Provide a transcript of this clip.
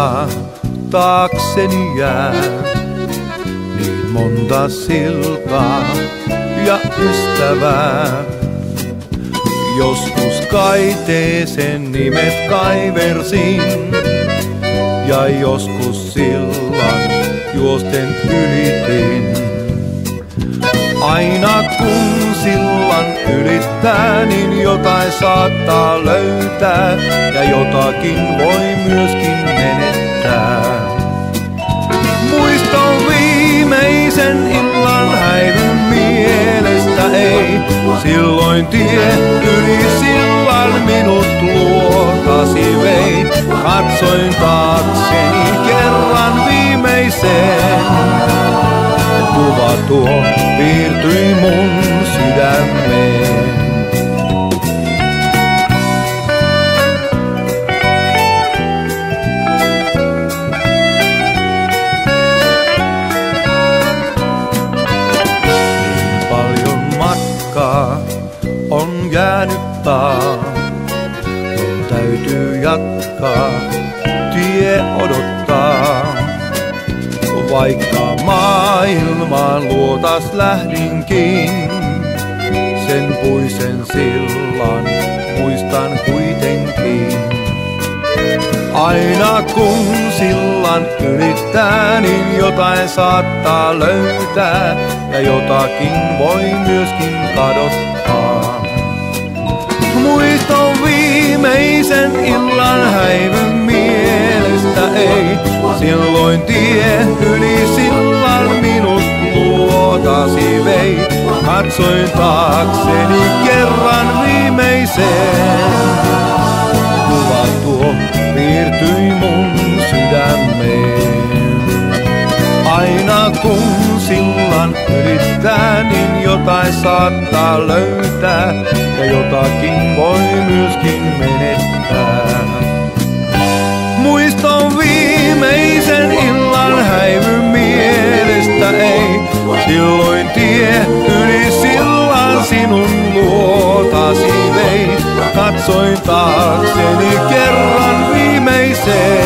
matka taakseni jää. Niin monta siltaa ja ystävää. Joskus kaiteeseen nimet kaiversin ja joskus sillan juosten ylitin. Aina kun sillan ylittää, niin jotain saattaa löytää ja jotakin voi myöskin menettää. Muistan viimeisen illan häivyn mielestä ei. Silloin tie yli sillan minut luotasi vei. Katsoin taakseni kerran viimeiseen. Kuva tuo piirtyi mun sydämeen. Niin paljon matkaa on jäänyt taas. Mun täytyy jatkaa, tie odottaa. Vaikka maailmaan luotas lähdinkin, sen puisen sillan muistan kuitenkin. Aina kun sillan ylittää, niin jotain saattaa löytää ja jotakin voi myöskin kadottaa. Muistan viimeisen illan häivyn mielestä ei. Silloin tie yli sillan minut luotasi vei. Katsoin taakseni kerran viimeiseen. Kuva tuo piirtyi mun sydämeen. Aina kun sillan ylittää, niin jotain saattaa löytää ja jotakin voi myöskin menettää. Muistan viimeisen illan häivyn mielestä ei. Silloin tie yli sillan sinun luotasi vei. Katsoin taakseni kerran viimeiseen.